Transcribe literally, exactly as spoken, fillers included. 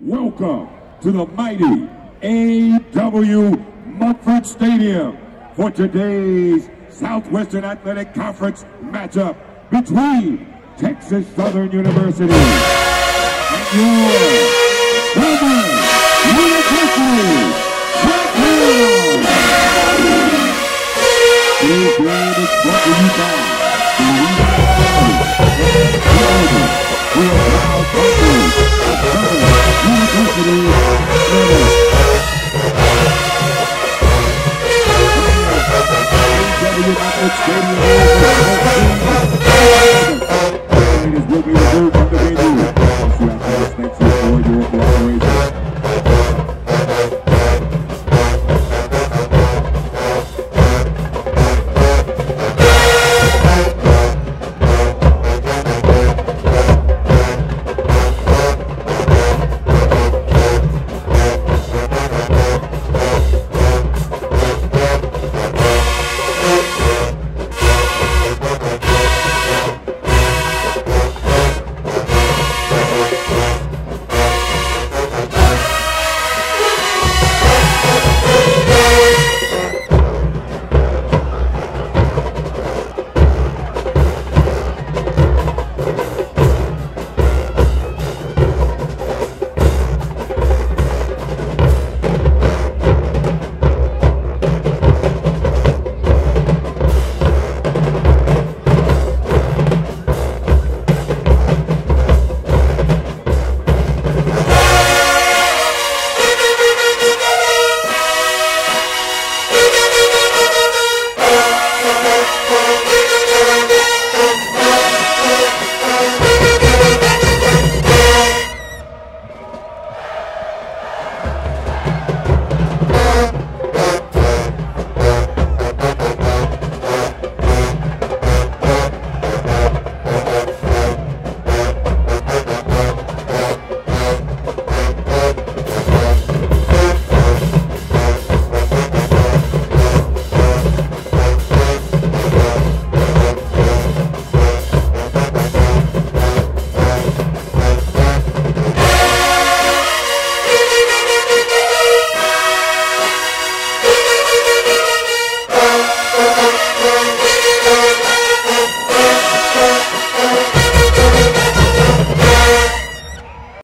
Welcome to the mighty A W Mumford Stadium for today's Southwestern Athletic Conference matchup between Texas Southern University and your Southern University. Today's game is brought to you by the who are proud partners of Southern University Athletics. Will be removed from the venue. Thanks for your cooperation.